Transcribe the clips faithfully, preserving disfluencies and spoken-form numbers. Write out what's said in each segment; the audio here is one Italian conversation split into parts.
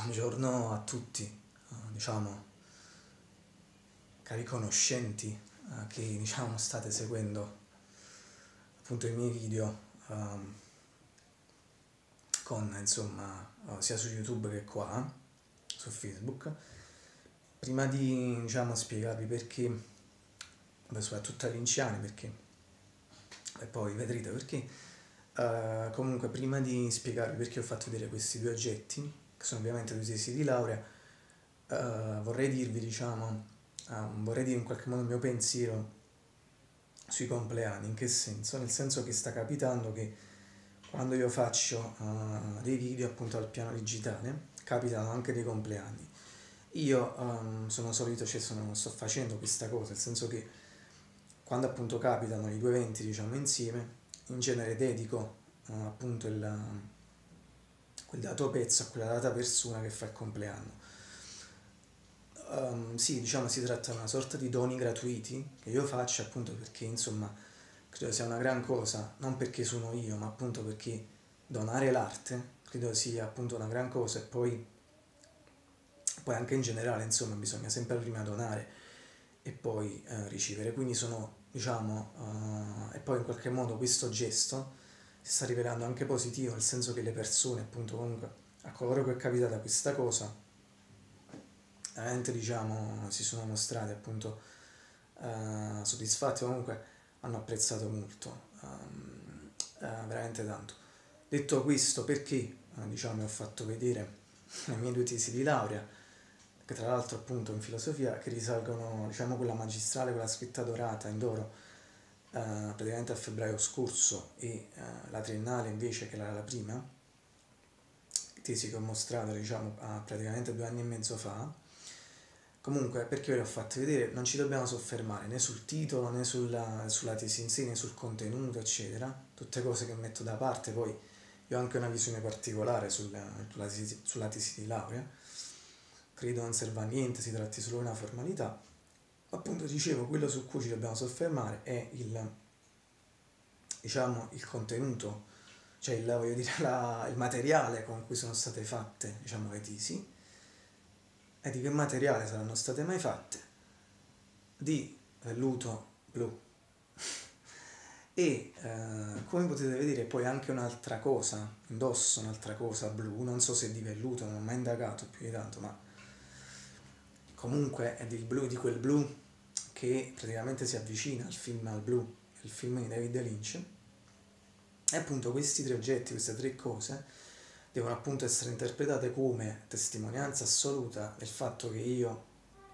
Buongiorno a tutti, eh, diciamo, cari conoscenti eh, che diciamo state seguendo appunto i miei video ehm, con insomma eh, sia su YouTube che qua su Facebook. Prima di diciamo spiegarvi perché, beh, soprattutto agli linciani perché e poi vedrete perché, eh, comunque prima di spiegarvi perché ho fatto vedere questi due oggetti che sono ovviamente due tesi di laurea, uh, vorrei dirvi, diciamo, uh, vorrei dire in qualche modo il mio pensiero sui compleanni. In che senso? Nel senso che sta capitando che quando io faccio uh, dei video appunto al piano digitale, capitano anche dei compleanni. Io um, sono solito, cioè sono, sto facendo questa cosa, nel senso che quando appunto capitano i due eventi, diciamo, insieme, in genere dedico uh, appunto il quel dato pezzo a quella data persona che fa il compleanno. Um, sì, diciamo si tratta di una sorta di doni gratuiti che io faccio appunto perché insomma credo sia una gran cosa, non perché sono io, ma appunto perché donare l'arte credo sia appunto una gran cosa e poi, poi anche in generale insomma bisogna sempre prima donare e poi eh, ricevere, quindi sono diciamo uh, e poi in qualche modo questo gesto si sta rivelando anche positivo, nel senso che le persone, appunto, comunque, a coloro che è capitata questa cosa, veramente, diciamo, si sono mostrate, appunto, eh, soddisfatti, comunque hanno apprezzato molto, um, eh, veramente tanto. Detto questo, perché, eh, diciamo, ho fatto vedere le mie due tesi di laurea, che tra l'altro, appunto, in filosofia, che risalgono, diciamo, quella magistrale, quella scritta dorata in d'oro, Uh, praticamente a febbraio scorso e uh, la triennale invece che era la prima tesi che ho mostrato diciamo uh, praticamente due anni e mezzo fa. Comunque, perché ve le ho fatte vedere, non ci dobbiamo soffermare né sul titolo né sulla, sulla tesi in sé né sul contenuto eccetera, tutte cose che metto da parte. Poi io ho anche una visione particolare sulla, sulla, tesi, sulla tesi di laurea, credo non serva a niente, si tratti solo di una formalità. Appunto dicevo, quello su cui ci dobbiamo soffermare è il, diciamo, il contenuto, cioè il, voglio dire, la, il materiale con cui sono state fatte, diciamo, le tesi. E di che materiale saranno state mai fatte? Di velluto blu. E eh, come potete vedere poi anche un'altra cosa, indosso un'altra cosa blu, non so se di velluto, non ho mai indagato più di tanto, ma comunque è del blu, di quel blu che praticamente si avvicina al film al blu, il film di David Lynch. E appunto questi tre oggetti, queste tre cose, devono appunto essere interpretate come testimonianza assoluta del fatto che io,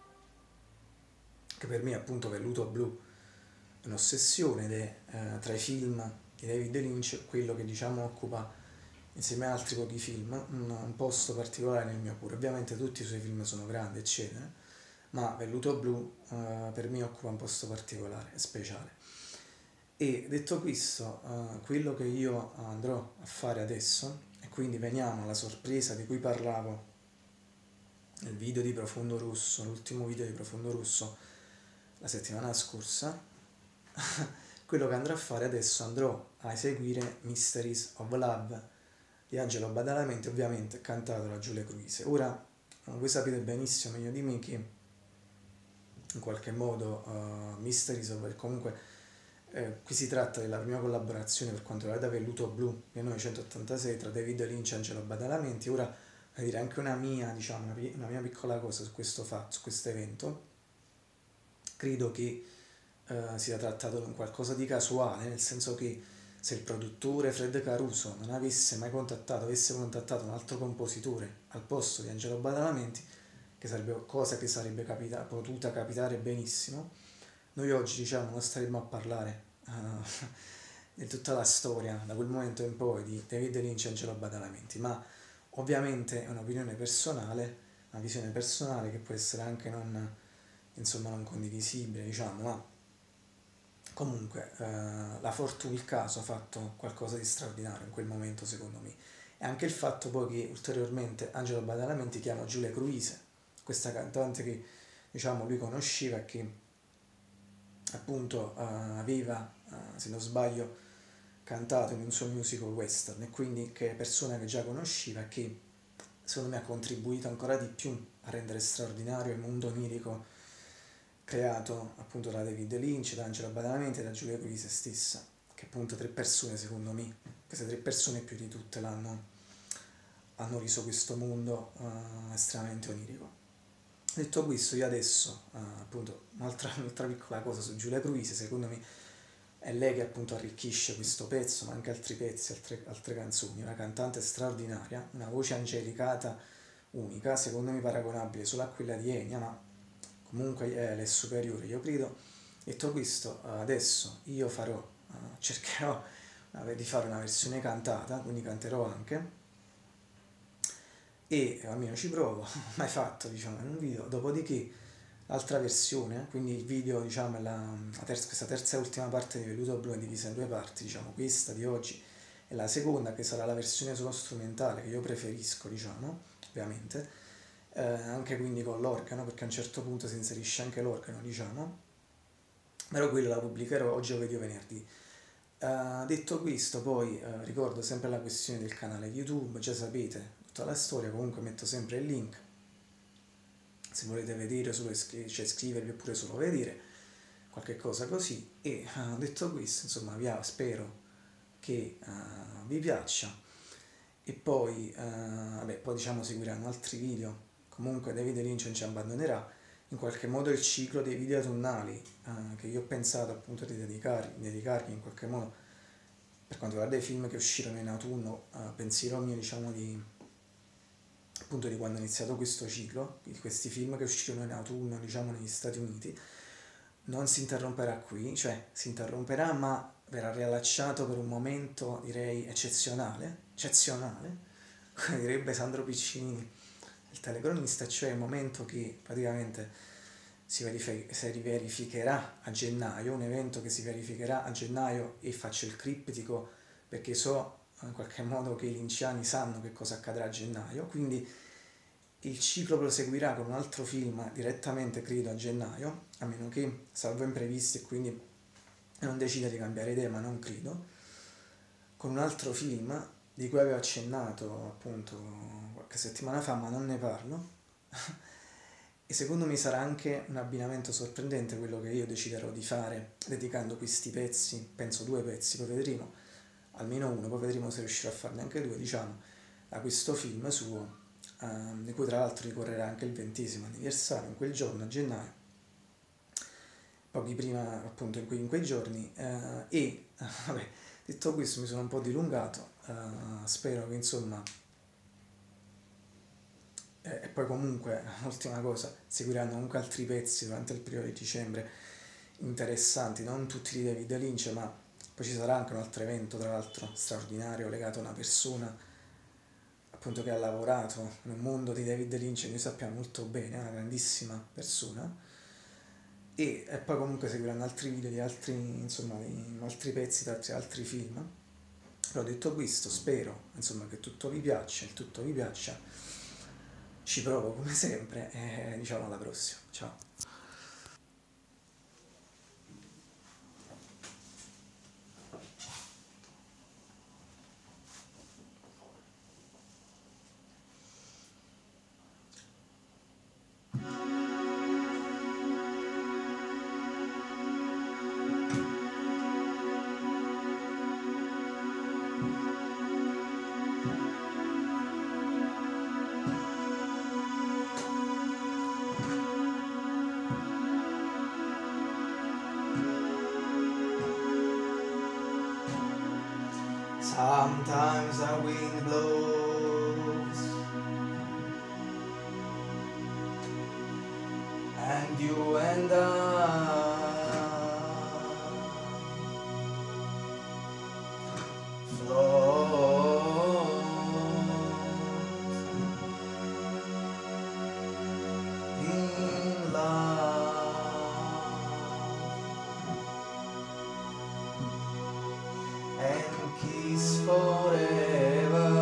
che per me appunto velluto blu è un'ossessione ed è eh, tra i film di David Lynch quello che diciamo occupa insieme a altri pochi film un, un posto particolare nel mio cuore. Ovviamente tutti i suoi film sono grandi eccetera, ma velluto blu uh, per me occupa un posto particolare e speciale. E detto questo, uh, quello che io andrò a fare adesso, e quindi veniamo alla sorpresa di cui parlavo nel video di Profondo Rosso, l'ultimo video di Profondo Rosso la settimana scorsa, quello che andrò a fare adesso, andrò a eseguire Mysteries of Love di Angelo Badalamenti, ovviamente cantato da Julee. Ora, voi sapete benissimo meglio di me che in qualche modo uh, Mysteries of comunque eh, qui si tratta della prima collaborazione per quanto riguarda Velluto Blu millenovecentottantasei tra David Lynch e Angelo Badalamenti. Ora a dire anche una mia, diciamo, una, una mia piccola cosa su questo fatto, su questo evento. Credo che uh, sia trattato di un qualcosa di casuale, nel senso che se il produttore Fred Caruso non avesse mai contattato, avesse contattato un altro compositore al posto di Angelo Badalamenti, che sarebbe cosa che sarebbe capita, potuta capitare benissimo, noi oggi diciamo non staremmo a parlare uh, di tutta la storia da quel momento in poi di David Lynch e Angelo Badalamenti, ma ovviamente è un'opinione personale, una visione personale che può essere anche non, insomma, non condivisibile, diciamo, ma comunque uh, la fortuna, il caso ha fatto qualcosa di straordinario in quel momento secondo me, e anche il fatto poi che ulteriormente Angelo Badalamenti chiama Julee, questa cantante che diciamo lui conosceva e che appunto uh, aveva, uh, se non sbaglio, cantato in un suo musical western, e quindi che è persona che già conosceva e che secondo me ha contribuito ancora di più a rendere straordinario il mondo onirico creato appunto da David Lynch, da Angelo Badalamenti e da Julee stessa, che appunto tre persone, secondo me, queste tre persone più di tutte l'hanno hanno reso questo mondo uh, estremamente onirico. Detto questo, io adesso, uh, appunto, un'altra, un'altra piccola cosa su Julee, secondo me è lei che appunto arricchisce questo pezzo, ma anche altri pezzi, altre, altre canzoni, una cantante straordinaria, una voce angelicata unica, secondo me paragonabile solo a quella di Enya, ma comunque è, è superiore, io credo. Detto questo, adesso io farò, uh, cercherò uh, di fare una versione cantata, quindi canterò anche, e almeno ci provo, mai fatto diciamo in un video, dopodiché l'altra versione, quindi il video, diciamo, la, la terza, questa terza e ultima parte di Velluto Blu è divisa in due parti, diciamo, questa di oggi e la seconda, che sarà la versione solo strumentale, che io preferisco, diciamo, ovviamente, eh, anche quindi con l'organo, perché a un certo punto si inserisce anche l'organo, diciamo, però quello la pubblicherò o giovedì o venerdì. Uh, detto questo, poi uh, ricordo sempre la questione del canale YouTube, già sapete tutta la storia, comunque metto sempre il link, se volete vedere, solo iscri- cioè iscrivervi oppure solo vedere, qualche cosa così, e uh, detto questo, insomma, vi spero che uh, vi piaccia, e poi, uh, vabbè, poi diciamo seguiranno altri video, comunque David Lynch non ci abbandonerà, in qualche modo il ciclo dei video autunnali uh, che io ho pensato appunto di dedicargli, dedicargli in qualche modo per quanto riguarda i film che uscirono in autunno, uh, pensiero mio diciamo di appunto di quando ho iniziato questo ciclo, di questi film che uscirono in autunno diciamo negli Stati Uniti, non si interromperà qui, cioè si interromperà ma verrà riallacciato per un momento direi eccezionale, eccezionale, come direbbe Sandro Piccinini, il telecronista, cioè il momento che praticamente si, verific- si verificherà a gennaio, un evento che si verificherà a gennaio, e faccio il criptico perché so in qualche modo che i linciani sanno che cosa accadrà a gennaio, quindi il ciclo proseguirà con un altro film direttamente credo a gennaio, a meno che, salvo imprevisti e quindi non decida di cambiare idea, ma non credo, con un altro film di cui avevo accennato appunto qualche settimana fa, ma non ne parlo, e secondo me sarà anche un abbinamento sorprendente quello che io deciderò di fare dedicando questi pezzi, penso due pezzi, poi vedremo, almeno uno, poi vedremo se riuscirò a farne anche due, diciamo, a questo film suo, ehm, di cui tra l'altro ricorrerà anche il ventesimo anniversario, in quel giorno, a gennaio, pochi prima appunto in quei, in quei giorni, eh, e vabbè, detto questo mi sono un po' dilungato, eh, spero che insomma, eh, e poi comunque, ultima cosa, seguiranno comunque altri pezzi durante il periodo di dicembre interessanti, non tutti di David Lynch, ma poi ci sarà anche un altro evento, tra l'altro straordinario, legato a una persona appunto che ha lavorato in un mondo di David Lynch, noi sappiamo molto bene, è una grandissima persona, e, e poi comunque seguiranno altri video di altri, insomma, di altri pezzi da altri, altri film. Però detto questo, spero insomma che tutto vi piaccia, il tutto vi piaccia, ci provo come sempre e diciamo alla prossima, ciao. Sometimes the wind blows and you and I float in love, and kiss forever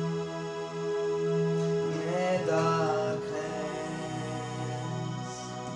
in a darkness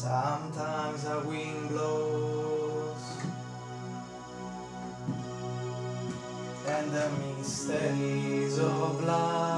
Sometimes a wind blows and the mysteries of life